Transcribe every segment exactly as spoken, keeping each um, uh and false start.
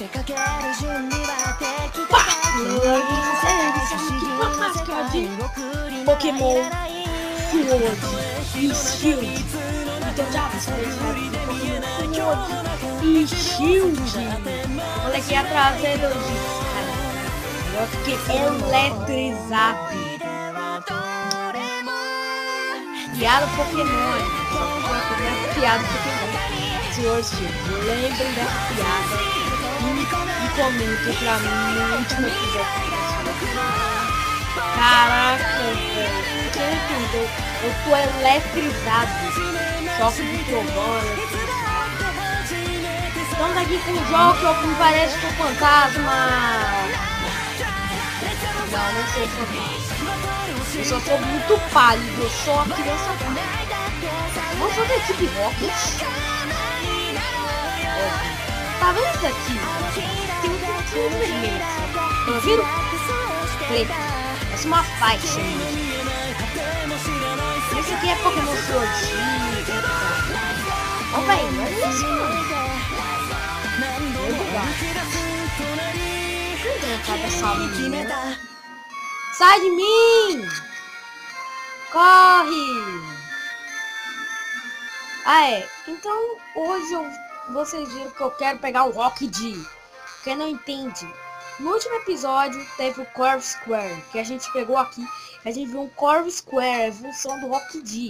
Pokémon Sword e Shield. Então já foi Sword e Shield. Eu falei que ia trazer elogios, cara. Eu fiquei eletrizado. Piada Pokémon. Piada Pokémon. Senhor Shield, lembrem dessa piada e, e comentem pra mim no último episódio. Caraca, velho. Você entendeu? Eu tô eletrizado. Choque de trovão, eletrizado. Estamos aqui com um jogo que me parece com fantasma. Não, não sou fantasma. Eu só sou muito pálido. Eu sou a criança pálido. Vamos fazer equipe Rocket. Tá vendo isso aqui? Tem um pouquinho vermelho. Tá vendo? Preto. Essa é uma faixa. Esse aqui é Pokémon Sword. Ó, velho, olha isso, mano. Sai de mim! Corre! Ah, é. Então, hoje eu, vocês viram que eu quero pegar o Rock D. Quem não entende? No último episódio teve o Curve Square, que a gente pegou aqui. A gente viu um Curve Square, a evolução do Rock D.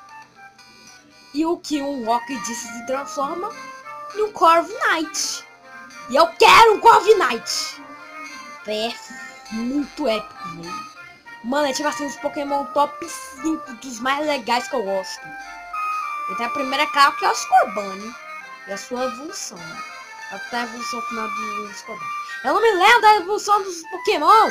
E o que um Rock D se transforma em um Curve Knight. E eu quero um Curve Knight. É muito épico, velho. Mano, é tipo assim, os Pokémon top cinco dos mais legais que eu gosto. Então a primeira é claro que é o Scorbunny. E a sua evolução. Até a evolução final do Scorbunny. Eu não me lembro da evolução dos Pokémon.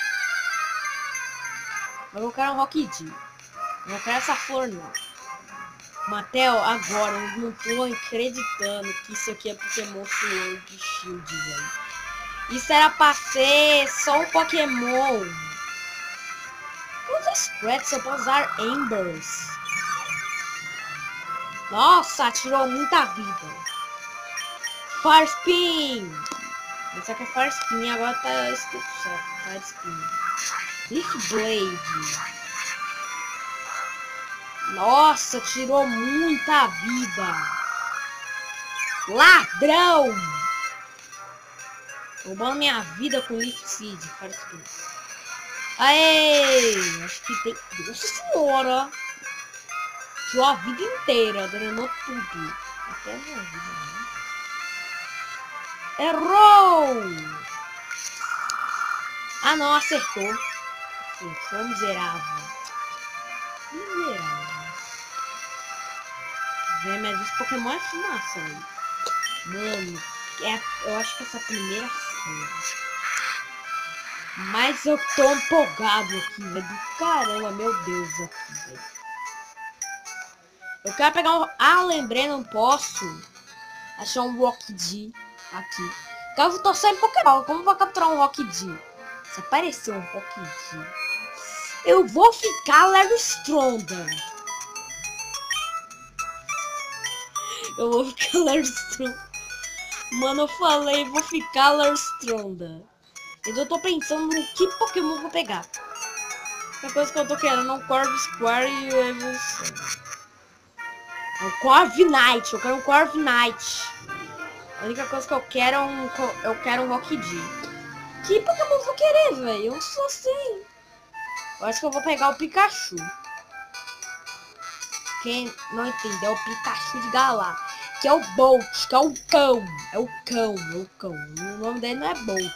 Mas eu quero um Rock D. Eu não quero essa flor, não. Matel, agora, eu não tô acreditando que isso aqui é Pokémon Sword e Shield, velho. Isso era pra ser só um Pokémon. Usa Scratch, eu posso usar Embers. Nossa, tirou muita vida. Fire Spin. Isso aqui é Fire Spin, agora tá escrito só. Fire Spin. Leaf Blade. Nossa, tirou muita vida. Ladrão. Roubando minha vida com Leaf Seed. Fire Spin. Aê! Acho que tem... Nossa senhora! Tirou a vida inteira, drenou tudo. Até a minha vida, né? Errou! Ah não, acertou. Acertou, miserável. Miserável. Vê, mas esse Pokémon é fumaça. Mano, é, eu acho que essa primeira cena. Mas eu tô empolgado aqui, velho. Caramba, meu Deus, aqui, velho. Eu quero pegar um... Ah, lembrei, não posso achar um Rock D aqui. Eu tô sem Pokémon. Como vou capturar um Rock D? Se aparecer um Rock D, eu vou ficar Larry Stronda. Eu vou ficar Larry Stronda. Mano, eu falei, vou ficar Larry Stronda. Eu tô pensando no que Pokémon eu vou pegar. A coisa que eu tô querendo é um Curve Square e o Evolução. É um Curve Knight. Eu quero um Curve Knight. A única coisa que eu quero é um... Eu quero um Rock D. Que Pokémon eu vou querer, velho? Eu não sou assim. Eu acho que eu vou pegar o Pikachu. Quem não entendeu, é o Pikachu de Galar. Que é o Bolt, que é o cão. É o cão, é o cão. O nome dele não é Bolt.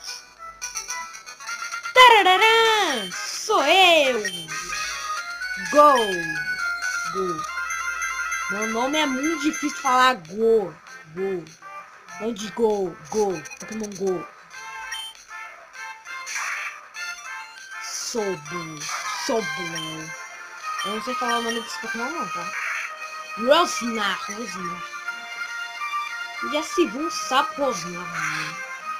Tararã! Sou eu! Go! Go! Meu nome é muito difícil de falar. Go! Go! Não de Go! Go! Pokémon Go! Soblo! Soblo! Eu não sei falar o nome desse Pokémon não, tá? Rosnar! Rosnar! Já se viu um sapo Rosnar, né?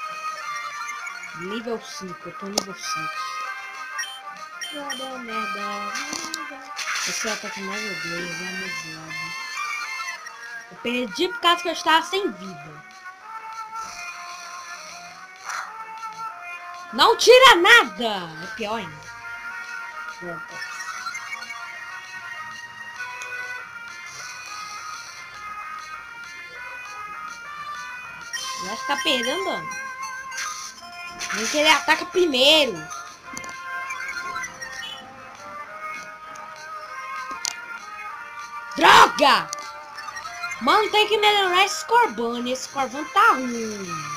Nível cinco, eu tô nível sete. Nada, merda. Esse é o ataque mais odeio, é mediado. Eu perdi por causa que eu estava sem vida. Não tira nada! É pior ainda. Vai ficar perdendo dano. Nem que ele ataca primeiro. Droga! Mano, tem que melhorar esse Scorbunny. Esse Scorbunny tá ruim.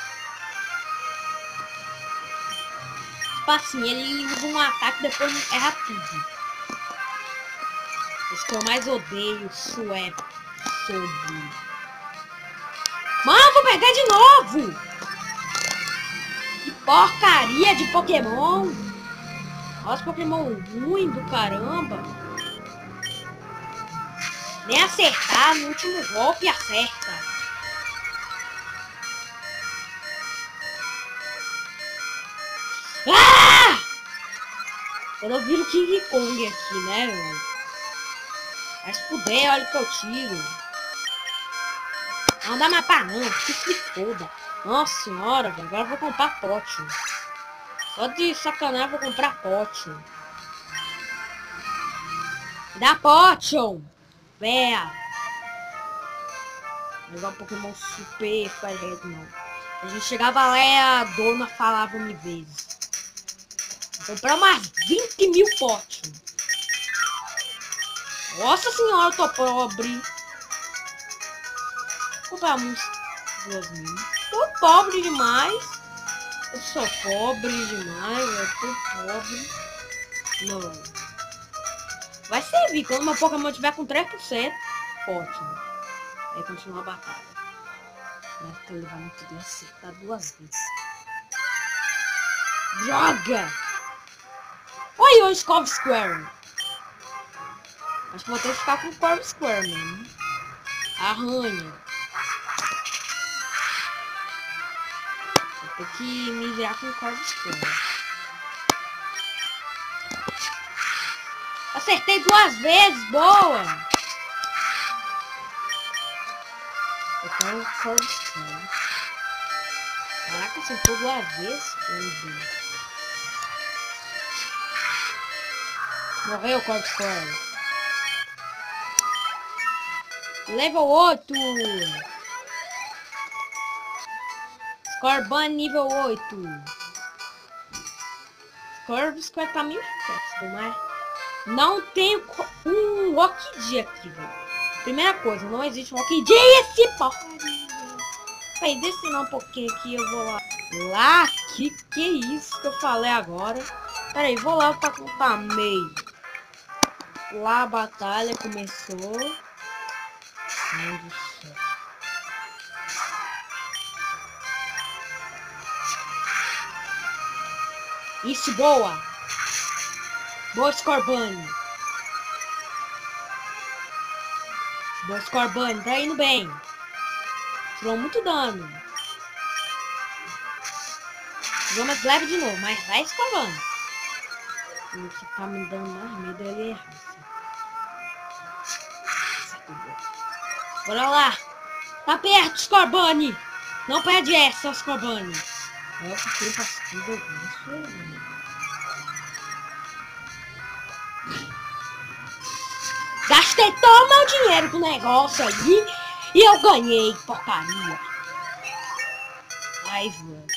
Tipo assim, ele usa um ataque e depois erra tudo. Esse que eu mais odeio, Swap. Sobre. Mano, vou perder de novo! Que porcaria de Pokémon! Nossa, Pokémon ruim do caramba! Nem acertar no último golpe acerta. Ah! Eu não vi o King Kong aqui, né, velho? Mas se puder, olha que eu tiro. Não dá mapa não, que se foda. Nossa senhora, velho. Agora eu vou comprar pote. Só de sacanagem eu vou comprar pote. Dá pote, véia. Levar um Pokémon super Firehead, não. A gente chegava lá e a dona falava mil vezes. Vou comprar umas vinte mil potes. Nossa senhora, eu tô pobre. Vou comprar uns duas mil. Tô pobre demais. Eu sou pobre demais, eu tô pobre. Não. Vai servir quando meu Pokémon tiver com três por cento. Ótimo. Aí continua a batalha. Mas que eu levar muito bem acertar duas vezes. Droga! Oi, o Scov Square. Acho que vou ter que ficar com o Corv Square mesmo. Arranha. Vou ter que me virar com o Corv Square. Acertei duas vezes, boa! Eu quero o Corv Square. Caraca, acertou duas vezes? Meu Deus. Morreu o Corv Square. Level oito. Scorbunny nível oito. Corv Square tá meio fácil, mas não tem um Rockidee aqui, velho. Primeira coisa, não existe um Rockidee. Esse porcaria. Peraí, desce um pouquinho aqui, eu vou lá. Lá? Que que é isso que eu falei agora? Peraí, vou lá pra contar meio. Lá a batalha começou. Meu Deus do céu. Isso, boa! Boa, Scorbunny! Boa, Scorbunny, tá indo bem. Tirou muito dano. Vamos leve de novo, mas vai, Scorbunny. O que tá me dando mais medo é ele errar. Bora lá! Tá perto, Scorbunny! Não perde essa, Scorbunny! Eu fiquei passivo isso. Gastei todo o meu dinheiro com o negócio aí e eu ganhei, porcaria. Ai, velho.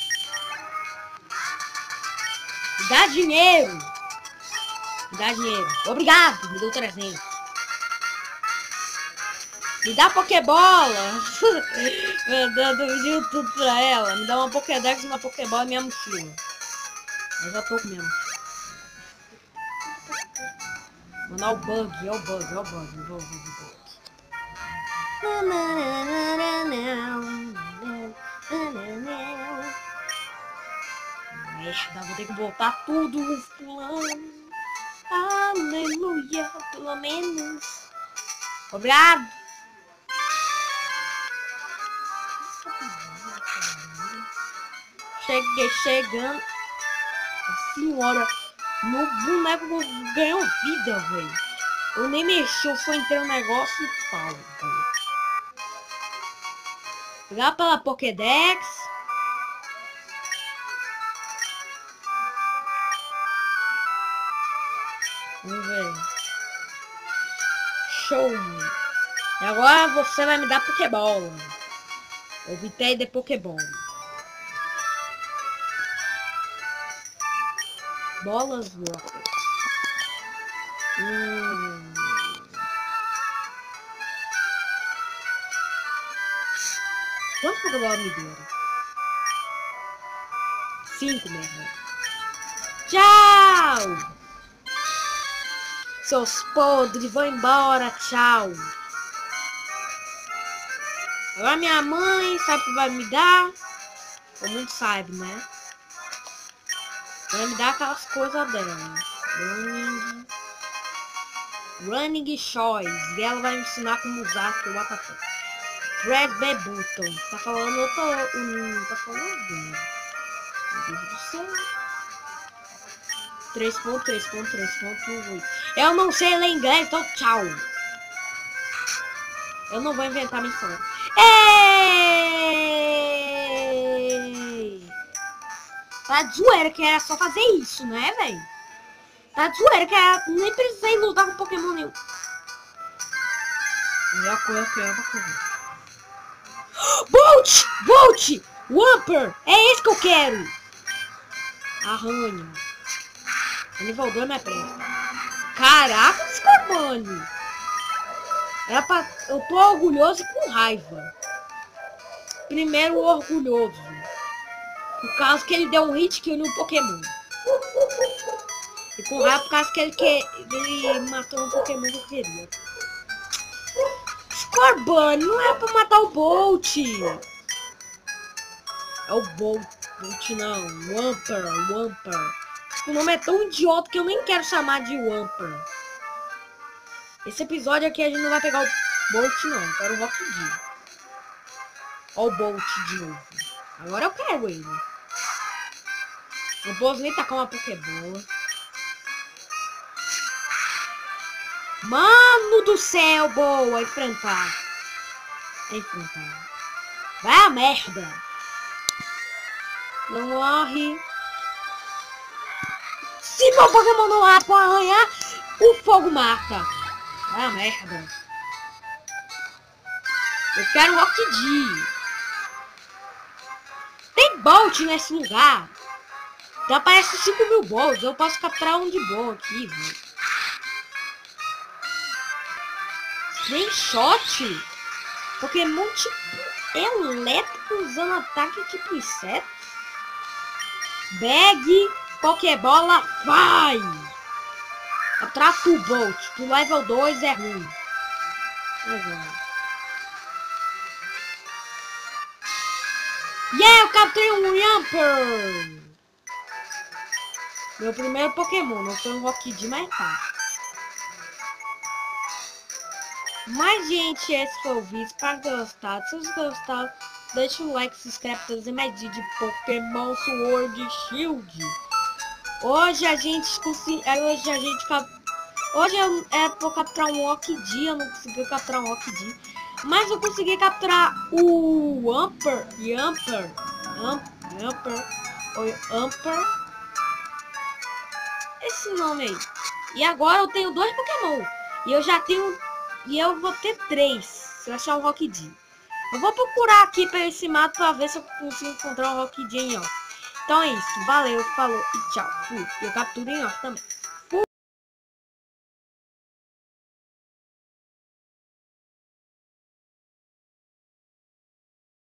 Dá dinheiro. Me dá dinheiro. Obrigado, me deu trezentos. Me dá Pokébola. Mandando tudo pra ela. Me dá uma Pokédex, uma Pokébola e minha mochila. Eu já tô com minha mochila. Mano, é o bug, é o bug, é o bug, é o bug, é o bug. Merda, vou ter que voltar tudo pulando. Aleluia, pelo menos. Obrigado. Cheguei chegando. A senhora, meu boneco ganhou vida, velho. Eu nem mexi, foi entrar no negócio e pau, velho. Pegar pela Pokédex. Vamos ver. Show. E agora você vai me dar Pokébola. Obtei de Pokéball. Bolas Rocket. Hum. Quantos Pokébola me deram? Cinco mesmo. Tchau! Seus podres, vão embora, tchau. Agora minha mãe sabe o que vai me dar. Todo mundo sabe, né? Vai me dar aquelas coisas dela. Running. Running Choice. E ela vai me ensinar como usar aqui o batata. Press B button. Tá falando outro. Hum, tá falando. Meu Deus do céu. três ponto três ponto três ponto oito. Eu não sei ler inglês, então tchau. Eu não vou inventar missão. Ei! Tá de zoeira que era só fazer isso, né, velho? Tá de zoeira que era... nem precisei lutar com Pokémon nenhum. Melhor coisa que eu vou correr. Bolt! Bolt! Wumper! É esse que eu quero! Arranha. Nível dois não presta. Caraca, Scorbunny! Era pra... Eu tô orgulhoso e com raiva. Primeiro orgulhoso. Por causa que ele deu um hit kill no Pokémon. E com raiva por causa que ele, que... ele matou um Pokémon que eu queria. Scorbunny, não é pra matar o Bolt. É o Bolt. Bolt não. Wumper, Wumper. O nome é tão idiota que eu nem quero chamar de Wumper. Esse episódio aqui a gente não vai pegar o Bolt não. Eu quero o Rock D. Ó o Bolt de novo. Agora eu quero ele. Não posso nem tacar uma Pokébola. Mano do céu, boa. Enfrentar. Enfrentar. Vai a merda. Não morre. Se meu Pokémon não há pra arranhar, o fogo mata. Vai a merda. Eu quero Rock D. Tem Bolt nesse lugar. Já aparece cinco mil Bolts. Eu posso capturar um de bom aqui, velho. Slingshot. Pokémon tipo elétrico usando ataque tipo inseto. Bag. Pokébola, vai! Atraca o Bolt. Do level dois é ruim. Yeah, eu capturei um Wumper! Meu primeiro Pokémon. Não foi um Rock D, mas tá. Mas, gente, esse foi o vídeo. Espero ter gostado. Se vocês gostaram, deixa o like, se inscreve para fazer mais vídeo de Pokémon Sword e Shield. Hoje a gente consegui... Hoje a gente... Hoje é pra capturar um Rock D. Eu não consegui capturar um Rock D. Mas eu consegui capturar o Wumper. Wumper. Wumper. Wumper. Esse nome aí. E agora eu tenho dois Pokémon. E eu já tenho... E eu vou ter três. Se eu achar um Rock D. Eu vou procurar aqui para esse mato para ver se eu consigo encontrar um Rock D em off. Então é isso. Valeu, falou e tchau. Fui. Eu capturo em off também.